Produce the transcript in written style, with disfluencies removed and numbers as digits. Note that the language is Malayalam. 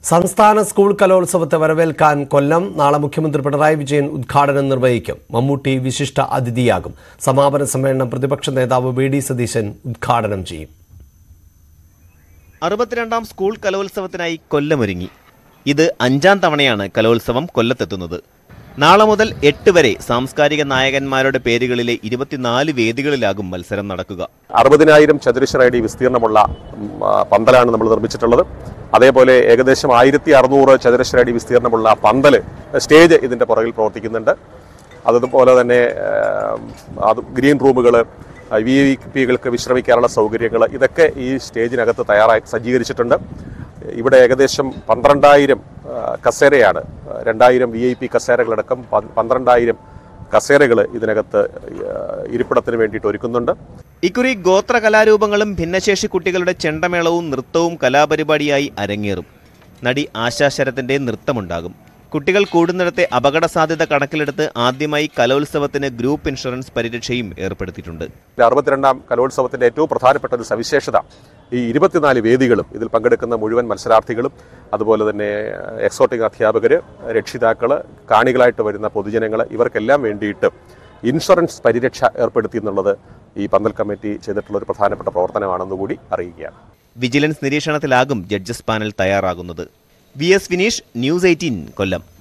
സംസ്ഥാന സ്കൂൾ കലോത്സവത്തെ വരവേൽക്കാൻ കൊല്ലം നാളെ മുഖ്യമന്ത്രി പിണറായി വിജയൻ ഉദ്ഘാടനം നിർവഹിക്കും. മമ്മൂട്ടി വിശിഷ്ട അതിഥിയാകും. സമാപന സമ്മേളനം പ്രതിപക്ഷ നേതാവ് വി.ഡി. സതീശൻ ഉദ്ഘാടനം ചെയ്യും. 62ാം സ്കൂൾ കലോത്സവത്തിനായി കൊല്ലമൊരുങ്ങി. ഇത് 5ാം തവണയാണ് കലോത്സവം കൊല്ലത്തെത്തുന്നത്. നാളെ മുതൽ 8 വരെ സാംസ്കാരിക നായകന്മാരുടെ പേരുകളിലെ 24 വേദികളിലാകും മത്സരം നടക്കുക. 60,000 ചതുരശ്ര അടി വിസ്തീർണമുള്ള പന്തലാണ് നമ്മൾ നിർമ്മിച്ചിട്ടുള്ളത്. അതേപോലെ ഏകദേശം 1,600 ചതുരശ്ര അടി വിസ്തീർണമുള്ള പന്തല് സ്റ്റേജ് ഇതിന്റെ പുറകിൽ പ്രവർത്തിക്കുന്നുണ്ട്. അതുപോലെ തന്നെ ഗ്രീൻ റൂമുകൾ, VIP-കൾക്ക് വിശ്രമിക്കാനുള്ള സൗകര്യങ്ങൾ, ഇതൊക്കെ ഈ സ്റ്റേജിനകത്ത് സജ്ജീകരിച്ചിട്ടുണ്ട്. ഇവിടെ ഏകദേശം 12,000 കസേരയാണ്. 2,000 VIP കസേരകളടക്കം 12,000 കസേരകൾ ഇതിനകത്ത് ഇരിപ്പിടത്തിന് വേണ്ടിയിട്ട് ഒരുക്കുന്നുണ്ട്. ഇക്കുറി ഗോത്ര കലാരൂപങ്ങളും ഭിന്നശേഷി കുട്ടികളുടെ ചെണ്ടമേളവും നൃത്തവും കലാപരിപാടിയായി അരങ്ങേറും. നടി ആശാ ശരത്തിന്റെ നൃത്തമുണ്ടാകും. കുട്ടികൾ കൂടുന്നിടത്തെ അപകട സാധ്യത കണക്കിലെടുത്ത് ആദ്യമായി കലോത്സവത്തിന് ഗ്രൂപ്പ് ഇൻഷുറൻസ് പരിരക്ഷയും ഏർപ്പെടുത്തിയിട്ടുണ്ട്. 62ാം കലോത്സവത്തിന്റെ ഏറ്റവും പ്രധാനപ്പെട്ട ഒരു സവിശേഷത ഈ 24 വേദികളും ഇതിൽ പങ്കെടുക്കുന്ന മുഴുവൻ മത്സരാർത്ഥികളും, അതുപോലെ തന്നെ എക്സോട്ടിക് അധ്യാപകര്, രക്ഷിതാക്കള്, കാണികളായിട്ട് വരുന്ന പൊതുജനങ്ങൾ, ഇവർക്കെല്ലാം വേണ്ടിയിട്ട് ഇൻഷുറൻസ് പരിരക്ഷ ഏർപ്പെടുത്തി എന്നുള്ളത് ഈ പന്തൽ കമ്മിറ്റി ചെയ്തിട്ടുള്ള ഒരു പ്രധാനപ്പെട്ട പ്രവർത്തനമാണെന്നുകൂടി അറിയിക്കുകയാണ്. വിജിലൻസ് നിരീക്ഷണത്തിലാകും ജഡ്ജസ് പാനൽ തയ്യാറാകുന്നത്. VS വിനീഷ്, News 18 കൊല്ലം.